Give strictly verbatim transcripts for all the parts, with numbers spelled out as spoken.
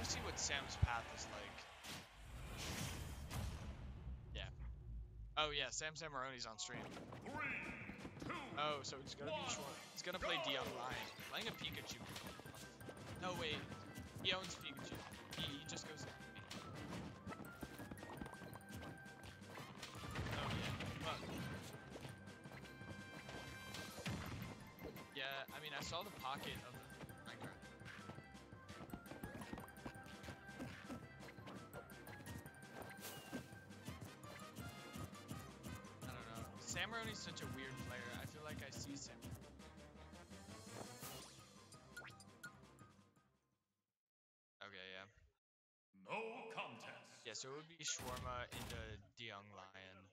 want to see what Sam's path is like. Yeah. Oh yeah, Sam Samaroni's on stream. Three, two, Oh, so he's gonna be short. He's gonna play Dion Lion. Playing a Pikachu. No wait, he owns Pikachu. He, he just goes. Oh yeah, fuck. Yeah, I mean I saw the pocket of the Minecraft. I don't know. Samaroni's such a weird player. I feel like I see Sam. Okay, yeah. no contest. Yeah, so it would be Shawarma into Dion Lion.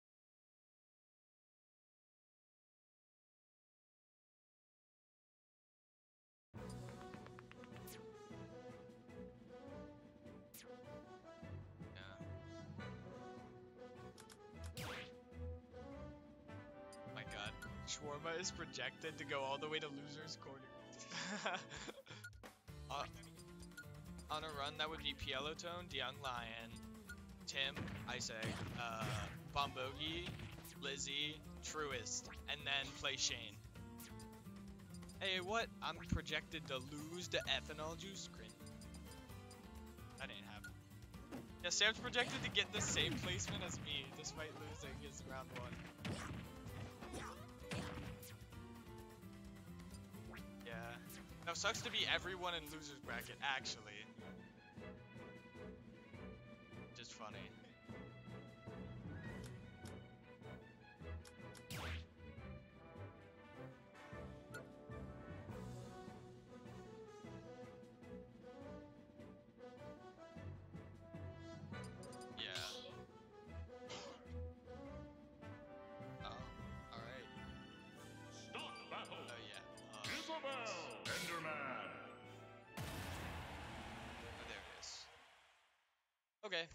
My god. Shawarma is projected to go all the way to loser's corner. uh, on a run, that would be Pielotone, Dion Lion, Tim, Ice Egg, uh, Bombogi, Lizzie, Truist, and then play Shane. Hey, what? I'm projected to lose to ethanol juice? Cringe. That ain't happening. Yeah, Sam's projected to get the same placement as me, despite losing his round one. Yeah. No, sucks to be everyone in loser's bracket, actually. Just funny. Yeah. Oh, alright. Start battle. Oh, yeah. Uh, Isabel Enderman. Oh, there it is. Okay.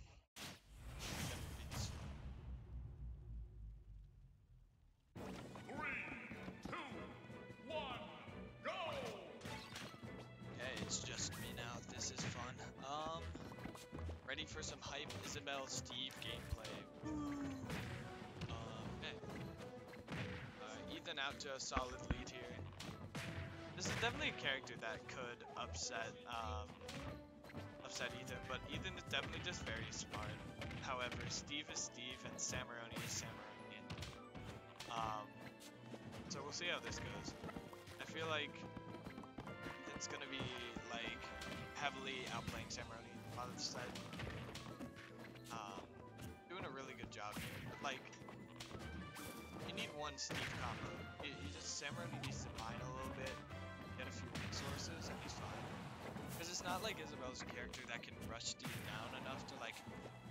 Three, two, one, go. Okay, it's just me now. This is fun. Um, ready for some hype Isabel Steve gameplay. Woo! Um, okay. Uh, Ethan out to a solid lead here. This is definitely a character that could upset, um, upset Ethan, but Ethan is definitely just very smart. However, Steve is Steve and Samaroni is Samaroni. Um, so we'll see how this goes. I feel like Ethan's gonna be like heavily outplaying Samaroni on the side. Um, doing a really good job here. But like, you need one Steve combo. You, you just Samaroni needs to mine a little bit, get a few resources, and he's fine. Because it's not like Isabel's character that can rush Steve down enough to like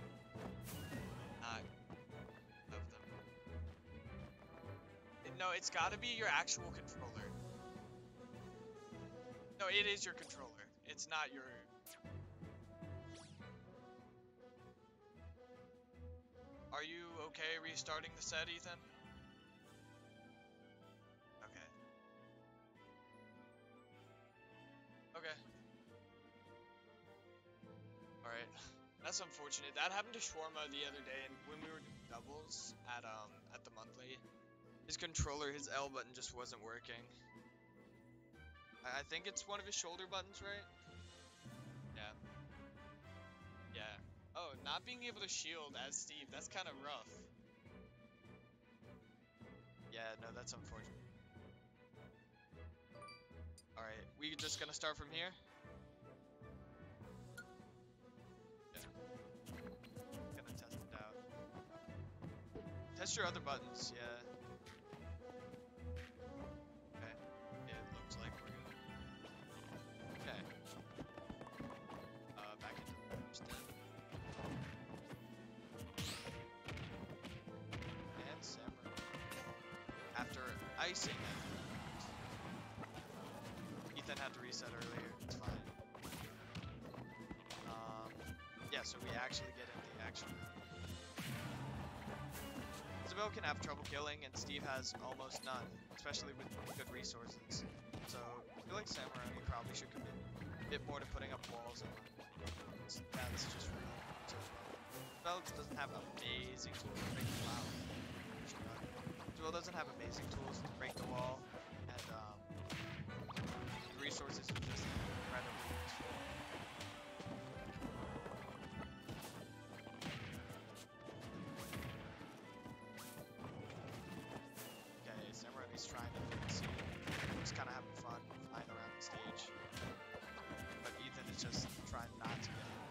not have them. No, it's got to be your actual controller. No, it is your controller. It's not your... Are you okay restarting the set, Ethan? Okay. Okay. Alright. That's unfortunate. That happened to Shawarma the other day, and when we were doing doubles at um at the monthly, his controller, his L button just wasn't working. I, I think it's one of his shoulder buttons, right? Yeah. Yeah. Oh, not being able to shield as Steve, that's kind of rough. Yeah, no, that's unfortunate. Alright, we just gonna start from here? Yeah. Gonna test it out. Test your other buttons, yeah. Okay. It looks like we're good. Okay. Uh, back into the step. And Samurai. After icing it. Ethan had to reset earlier, it's fine. Um, yeah, so we actually get into the action. Isabel can have trouble killing, and Steve has almost none, especially with good resources. So I feel like Samaroni probably should commit a bit more to putting up walls. And tools. That's just really so Duel doesn't have amazing tools to break the wall. Duel doesn't have amazing tools to break the wall, and um, the resources are just incredibly useful. Okay, Samurai is trying to see. Just kind of having fun flying around the stage, but Ethan is just trying not to get him.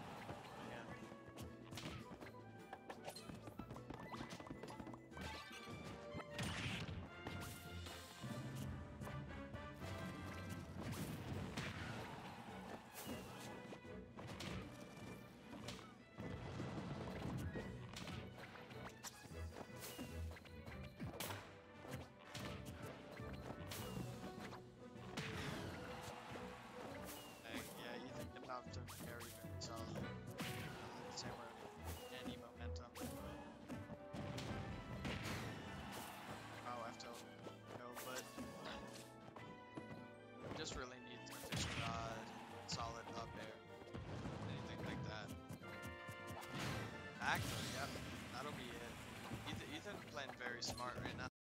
To carry very solidly. Uh, Samurai any momentum. Oh, I have to go, but just really need a fishing rod, solid up air, anything like that. Actually, yep, that'll be it. Ethan, Ethan playing very smart right now.